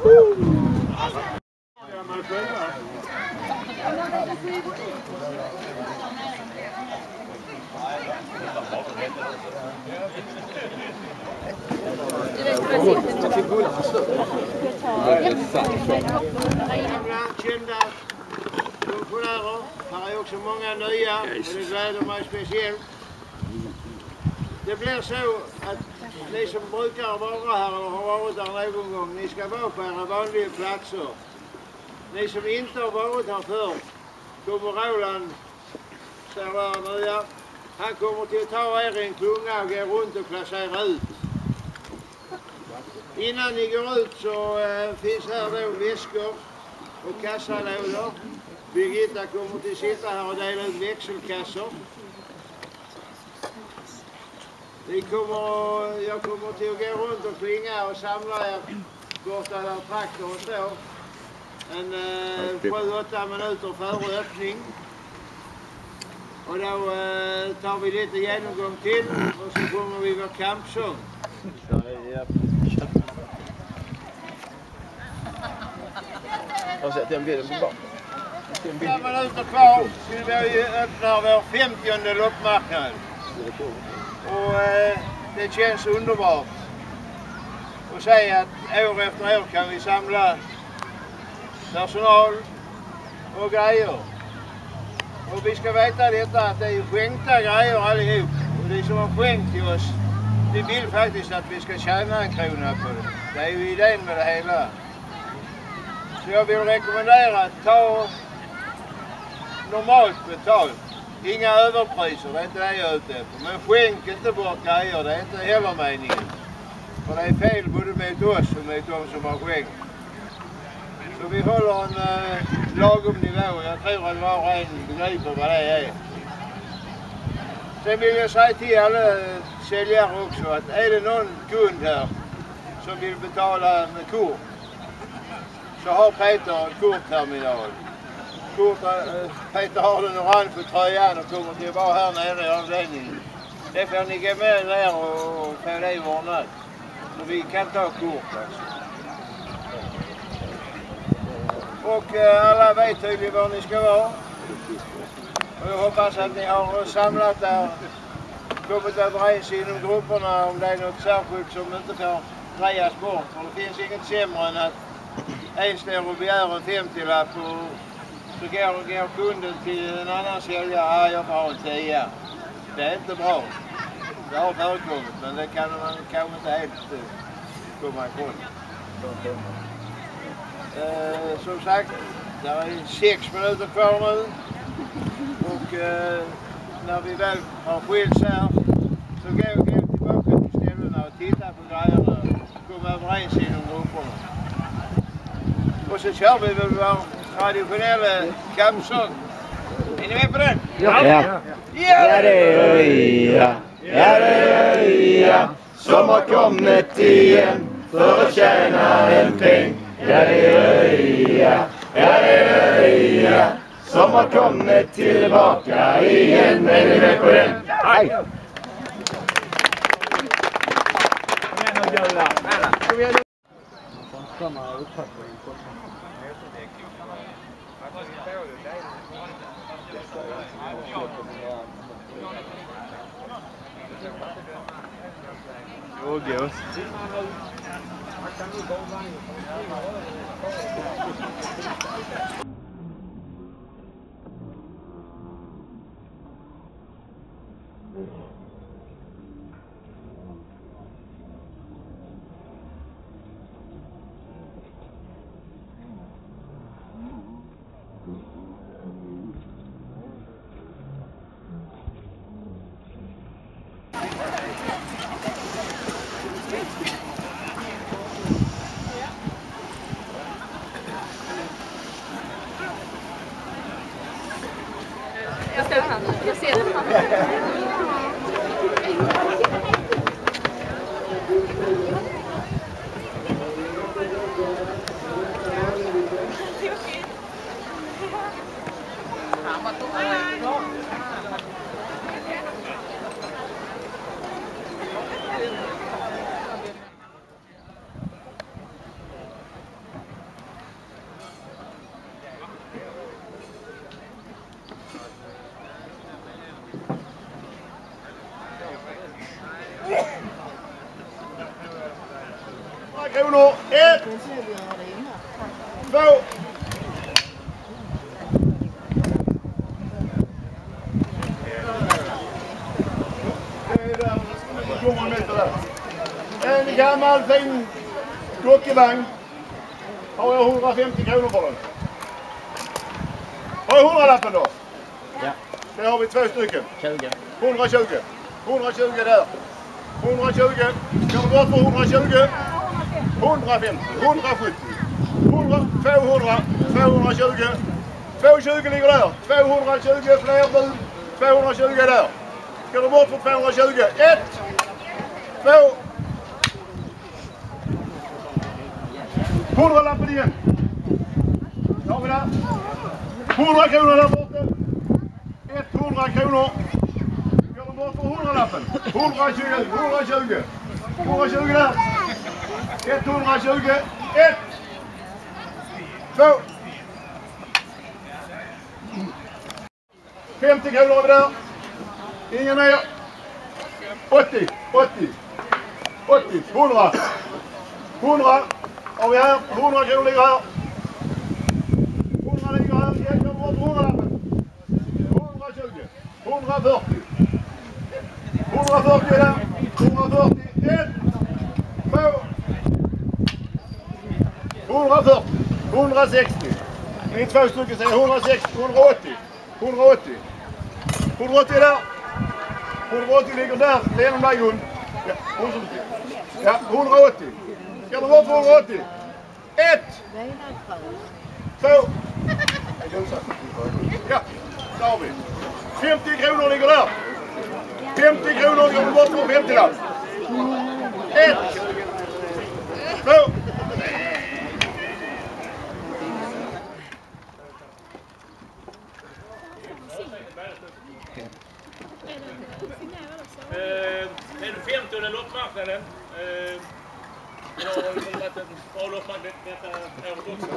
Kända funktionärer. Här är också många nya och det gläder mig speciellt. Det blir så att ni som brukar vara här eller har varit här någon gång, ni ska vara på era vanliga platser. Ni som inte har varit här förr, kommer Roland, ser där nya, han kommer till att ta er i en klunga och gå runt och placera ut. Innan ni går ut så finns här då väskor och kassalådor. Birgitta kommer till att sitta här och dela ut växelkassor. Jag kommer till att gå runt och klinga och samla er borta där traktorn står. 7-8 minuter före öppning. Och då tar vi lite genomgång till och så kommer vi vår kampsång. Och så den bilden på bak. 5 minuter kvar skulle vi öppna vår 50:e loppmarknad. Och det känns underbart att säga att år efter år kan vi samla personal och grejer. Och vi ska veta detta att det är skänkta grejer allihop. Och de som har skänkt till oss, de vill faktiskt att vi ska tjäna en krona på det. Det är ju idén med det hela. Så jag vill rekommendera att ta normalt betalt. Inga överpriser, det är inte det jag är ute efter. Men skänk inte bort grejer, det är inte heller meningen. För det är fel både med oss och med de som har skänkt. Så vi håller en lagom nivå. Jag tror att var och en begriper vad det är. Sen vill jag säga till alla säljare också att är det någon kund här som vill betala med kort så har Peter en kortterminal. Peter har den orange på tröjan och kommer till att vara här nere i avdelningen. Det får ni gå med ner och få det ordnat. Så vi kan ta kort alltså. Och alla vet tydligen var ni ska vara. Och jag hoppas att ni har samlat där, kommit överens inom grupperna om det är något särskilt som inte får drejas bort. För det finns inget sämre än att en står och begär en 50-lapp och så går kunden till en annan säljare, jag får ha en 10. Det är inte bra. Det har förekommit, men det kan man kanske inte helt komma ifrån. Som sagt, det är 6 minuter kvar nu. Och när vi väl har skilts här så gå tillbaka till ställena och titta på grejerna och komma överens inom grupperna. Och så kör vi väl vår traditionella kampsång. Är ni med på den? Ja! Ja det är Öja, ja det är Öja som har kommit igen för att tjäna en peng. Ja det är Öja, ja det är Öja som har kommit tillbaka igen. Är ni med på den? Hej! Ågås. kronor. 1, 2. En gammal fin dockevagn. Har jag 150 kronor för den? Har jag 100-lappen då? Ja. Det har vi 2 stycken. 20. 120. 120 där. 120. Kan du bort för 120? 150. 170. 100, 200. 220. 220 ligger där. 220 fler bud. 220 där. Ska du bort för 220? 1, 2. 100-lappen igen. Har vi där. 100 kronor där borta. 100 kronor. Ska du bort för 100-lappen? 120. 120. 120 där. 120. 1, 2. 50 kronor har vi där. Ingen mer. 80, 80, 80, 100. 100 har vi här. 100 kronor ligger här. 100 ligger här. Jag kommer bort 100-lappen. 120, 140. 140 där. 140. 1, 2. 140. 160. Det är 2 stycken, säger 160. 180. 180. 180 där. 180 ligger där. Det är en där Gun. Ja, 180. Ska du vara på 180? 1, 2. Ja, där har vi. 50 kronor ligger där. 50 kronor går du bort på 50-lapp. 1, 2. Det är den 50:e loppmarknaden. Det har varit en bra loppmarknad detta året också.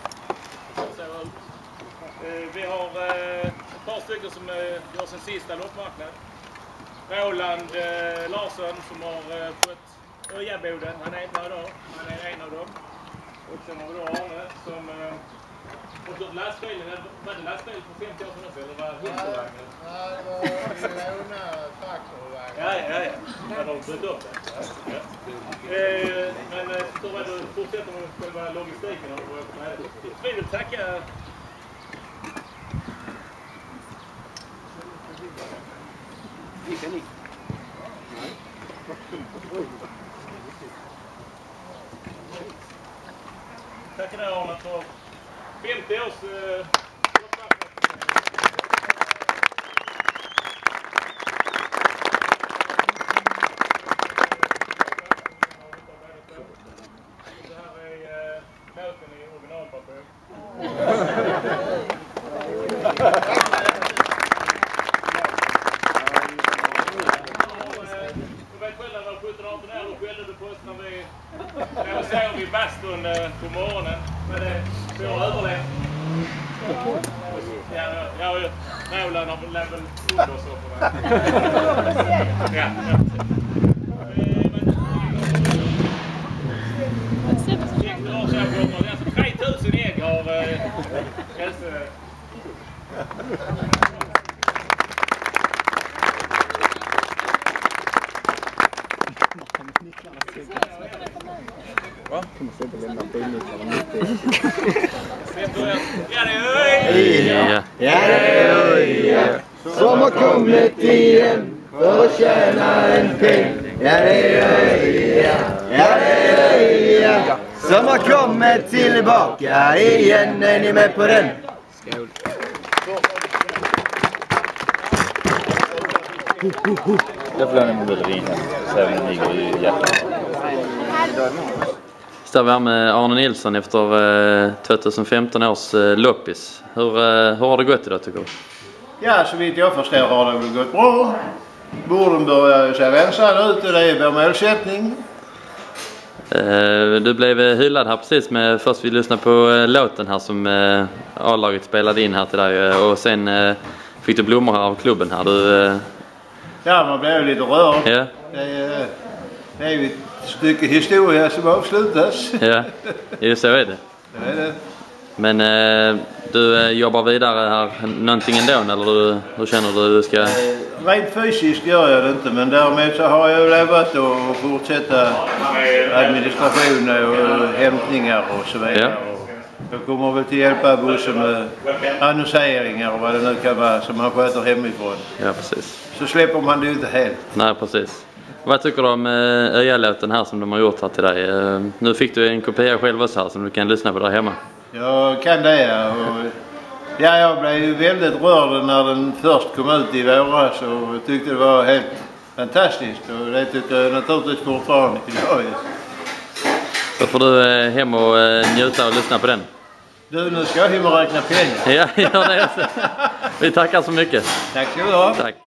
Vi har ett par stycken som gör sin sista loppmarknad. Roland Larsson som har fått Öja-boden. Han är en av dem. Och sen har vi då Arne som och så lastbilen, var det lastbilen för 50 år sedan också, eller var det hundvagnen? Nej, det var låna traktorvagn. Ja. Man har bytt upp det. Ja. Men så var det fortsätter med själva logistiken. Vi vill tacka Tackar dig Arne för 50 års det här är låten i originalpapper. Jag såg i bastun på morgonen, men det får överlevt. Ja, Roland har väl under så på det. Ja. Alltså 3000 ägg har hälsa. Ja, det är Öja som har kommit igen för att tjäna en peng. Ja, det är Öja. Ja, det är Öja som har kommit tillbaka igen. Är ni med på den? Skål. Jag får en bullering så även ligger i hjärtat. Står vi här med Arne Nilsson efter 2015 års Loppis. Hur har det gått idag tycker du? Ja, så vitt jag förstår har det väl gått bra. Borden börjar se rensade ut och det är vår målsättning. Du blev hyllad här precis med först vi lyssnade på låten här som A-laget spelade in här till dig och sen fick du blommor här av klubben här. Ja, man blev ju lite rörd. Ja. Det är ju stycke historia som avslutas. Ja, ju så är det. Det är det. Men du jobbar vidare här någonting ändå, eller hur känner du ska? Rent fysiskt gör jag det inte, men därmed så har jag lovat att fortsätta administration och hämtningar och så vidare. Ja. Jag kommer väl till hjälpa bussen med annonseringar och vad det nu kan vara som man sköter hemifrån. Ja, precis. Så släpper man det ju inte helt. Nej, precis. Vad tycker du om Öja-låten här som de har gjort här till dig? Nu fick du en kopia själv också här som du kan lyssna på där hemma. Jag kan det, ja. Och jag blev ju väldigt rörd när den först kom ut i våras och tyckte det var helt fantastiskt. Och det tycker jag naturligtvis fortfarande idag. Så får du hem och njuta och lyssna på den. Du, nu ska jag hem och räkna pengar. Ja, gör det. Vi tackar så mycket. Tack ska du ha. Tack.